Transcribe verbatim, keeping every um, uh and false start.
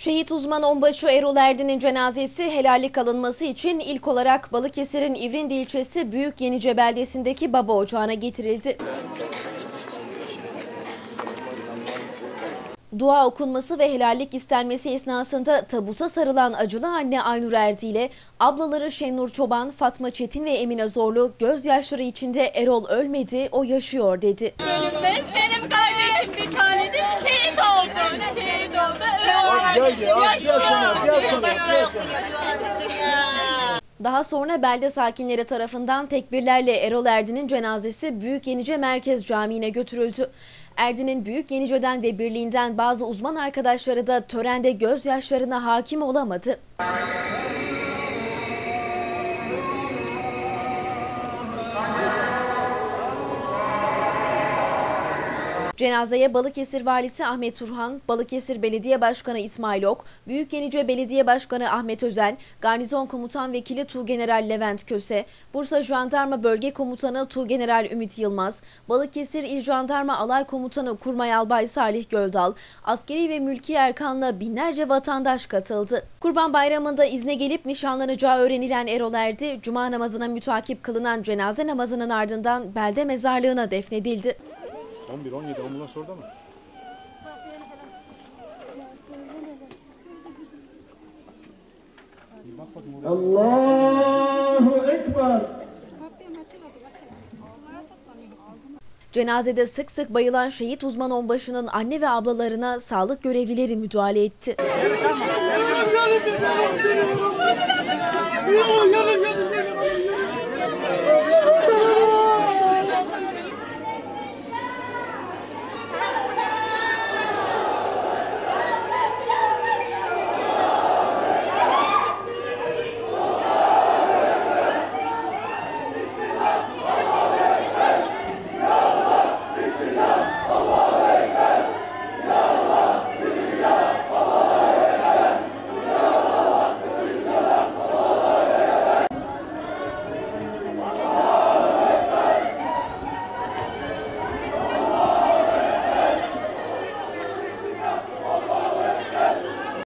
Şehit uzman onbaşı Erol Erdin'in cenazesi helallik alınması için ilk olarak Balıkesir'in İvrindi ilçesi Büyükyenice beldesindeki baba ocağına getirildi. Dua okunması ve helallik istenmesi esnasında tabuta sarılan acılı anne Aynur Erdi ile ablaları Şenur Çoban, Fatma Çetin ve Emine Zorlu gözyaşları içinde "Erol ölmedi, o yaşıyor" dedi. Benim kardeşim bir tanedir, şehit oldu, şehit oldu, Erol yaşıyor. Daha sonra belde sakinleri tarafından tekbirlerle Erol Erdin'in cenazesi Büyükyenice Merkez Camii'ne götürüldü. Erdin'in Büyükyenice'den ve birliğinden bazı uzman arkadaşları da törende gözyaşlarına hakim olamadı. Cenazeye Balıkesir Valisi Ahmet Turhan, Balıkesir Belediye Başkanı İsmail Ok, Büyükyenice Belediye Başkanı Ahmet Özen, Garnizon Komutan Vekili Tuğgeneral Levent Köse, Bursa Jandarma Bölge Komutanı Tuğgeneral Ümit Yılmaz, Balıkesir İl Jandarma Alay Komutanı Kurmay Albay Salih Göldal, askeri ve mülki erkanla binlerce vatandaş katıldı. Kurban Bayramı'nda izne gelip nişanlanacağı öğrenilen Erol Erdi, Cuma namazına mütakip kılınan cenaze namazının ardından belde mezarlığına defnedildi. on bir on yedi ambulans orada mı? Allahu Ekber. Cenazede sık sık bayılan şehit uzman onbaşının anne ve ablalarına sağlık görevlileri müdahale etti.